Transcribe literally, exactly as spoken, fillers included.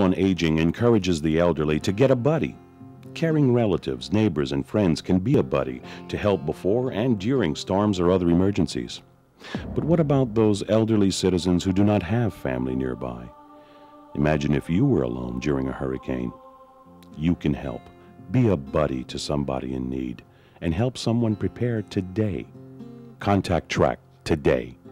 on Aging encourages the elderly to get a buddy. Caring relatives, neighbors, and friends can be a buddy to help before and during storms or other emergencies. But what about those elderly citizens who do not have family nearby? Imagine if you were alone during a hurricane. You can help. Be a buddy to somebody in need and help someone prepare today. Contact Track today.